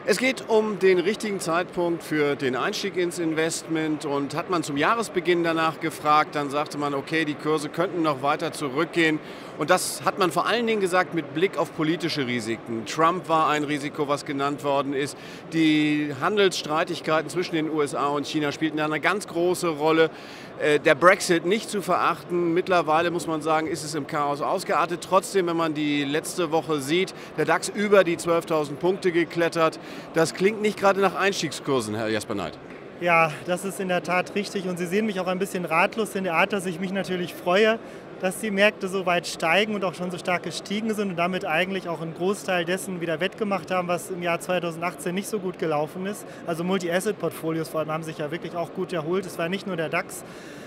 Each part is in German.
Es geht um den richtigen Zeitpunkt für den Einstieg ins Investment, und hat man zum Jahresbeginn danach gefragt, dann sagte man, okay, die Kurse könnten noch weiter zurückgehen, und das hat man vor allen Dingen gesagt mit Blick auf politische Risiken. Trump war ein Risiko, was genannt worden ist. Die Handelsstreitigkeiten zwischen den USA und China spielten eine ganz große Rolle. Der Brexit nicht zu verachten. Mittlerweile muss man sagen, ist es im Chaos ausgeartet. Trotzdem, wenn man die letzte Woche sieht, der DAX über die 12.000 Punkte geklettert. Das klingt nicht gerade nach Einstiegskursen, Herr Jasper Neid. Ja, das ist in der Tat richtig, und Sie sehen mich auch ein bisschen ratlos in der Art, dass ich mich natürlich freue, dass die Märkte so weit steigen und auch schon so stark gestiegen sind und damit eigentlich auch einen Großteil dessen wieder wettgemacht haben, was im Jahr 2018 nicht so gut gelaufen ist. Also Multi-Asset-Portfolios vor allem haben sich ja wirklich auch gut erholt. Es war nicht nur der DAX.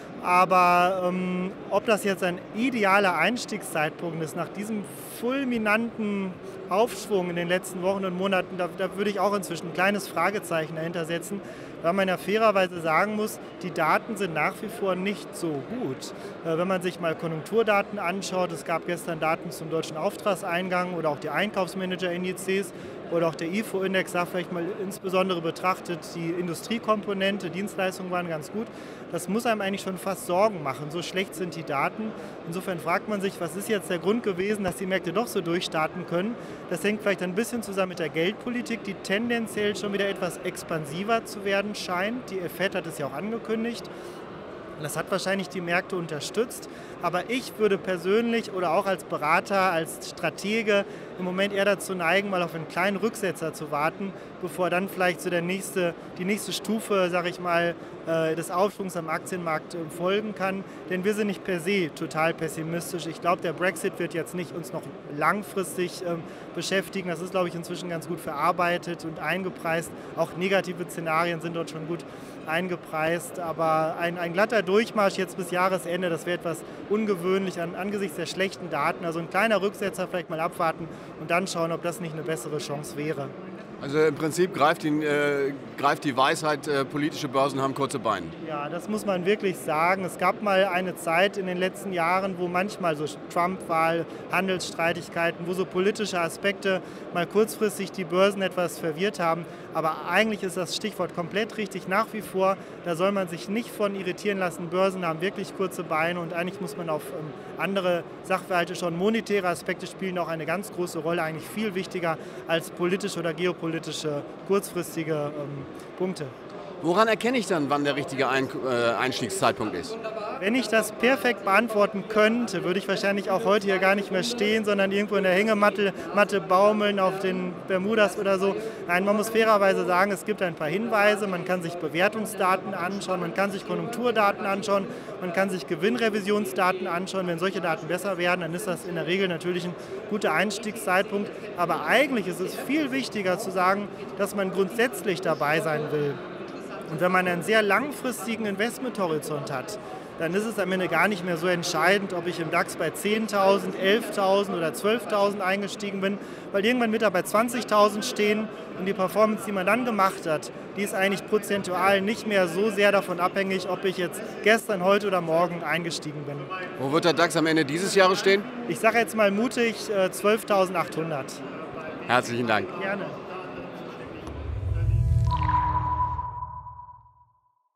Aber ob das jetzt ein idealer Einstiegszeitpunkt ist, nach diesem fulminanten Aufschwung in den letzten Wochen und Monaten, da würde ich auch inzwischen ein kleines Fragezeichen dahinter setzen, weil man ja fairerweise sagen muss, die Daten sind nach wie vor nicht so gut. Wenn man sich mal Konjunkturdaten anschaut, es gab gestern Daten zum deutschen Auftragseingang oder auch die Einkaufsmanager-Indizes oder auch der IFO-Index, da vielleicht mal insbesondere betrachtet, die Industriekomponente, Dienstleistungen waren ganz gut. Das muss einem eigentlich schon fast Sorgen machen, so schlecht sind die Daten. Insofern fragt man sich, was ist jetzt der Grund gewesen, dass die Märkte doch so durchstarten können. Das hängt vielleicht ein bisschen zusammen mit der Geldpolitik, die tendenziell schon wieder etwas expansiver zu werden scheint. Die FED hat es ja auch angekündigt. Das hat wahrscheinlich die Märkte unterstützt, aber ich würde persönlich oder auch als Berater, als Stratege im Moment eher dazu neigen, mal auf einen kleinen Rücksetzer zu warten, bevor dann vielleicht so die nächste Stufe, sage ich mal, des Aufschwungs am Aktienmarkt folgen kann. Denn wir sind nicht per se total pessimistisch. Ich glaube, der Brexit wird jetzt nicht uns noch langfristig beschäftigen. Das ist, glaube ich, inzwischen ganz gut verarbeitet und eingepreist. Auch negative Szenarien sind dort schon gut eingepreist. Aber ein glatter Durchmarsch jetzt bis Jahresende, das wäre etwas ungewöhnlich angesichts der schlechten Daten. Also ein kleiner Rücksetzer, vielleicht mal abwarten und dann schauen, ob das nicht eine bessere Chance wäre. Also im Prinzip greift die Weisheit, politische Börsen haben kurze Beine. Ja, das muss man wirklich sagen. Es gab mal eine Zeit in den letzten Jahren, wo manchmal so Trump-Wahl, Handelsstreitigkeiten, wo so politische Aspekte mal kurzfristig die Börsen etwas verwirrt haben. Aber eigentlich ist das Stichwort komplett richtig. Nach wie vor, da soll man sich nicht von irritieren lassen. Börsen haben wirklich kurze Beine, und eigentlich muss man auf andere Sachverhalte schauen. Monetäre Aspekte spielen auch eine ganz große Rolle, eigentlich viel wichtiger als politische oder geopolitische kurzfristige Punkte. Woran erkenne ich dann, wann der richtige Einstiegszeitpunkt ist? Wenn ich das perfekt beantworten könnte, würde ich wahrscheinlich auch heute hier gar nicht mehr stehen, sondern irgendwo in der Hängematte baumeln auf den Bermudas oder so. Nein, man muss fairerweise sagen, es gibt ein paar Hinweise. Man kann sich Bewertungsdaten anschauen, man kann sich Konjunkturdaten anschauen, man kann sich Gewinnrevisionsdaten anschauen. Wenn solche Daten besser werden, dann ist das in der Regel natürlich ein guter Einstiegszeitpunkt. Aber eigentlich ist es viel wichtiger zu sagen, dass man grundsätzlich dabei sein will. Und wenn man einen sehr langfristigen Investmenthorizont hat, dann ist es am Ende gar nicht mehr so entscheidend, ob ich im DAX bei 10.000, 11.000 oder 12.000 eingestiegen bin, weil irgendwann wird er bei 20.000 stehen, und die Performance, die man dann gemacht hat, die ist eigentlich prozentual nicht mehr so sehr davon abhängig, ob ich jetzt gestern, heute oder morgen eingestiegen bin. Wo wird der DAX am Ende dieses Jahres stehen? Ich sage jetzt mal mutig 12.800. Herzlichen Dank. Gerne.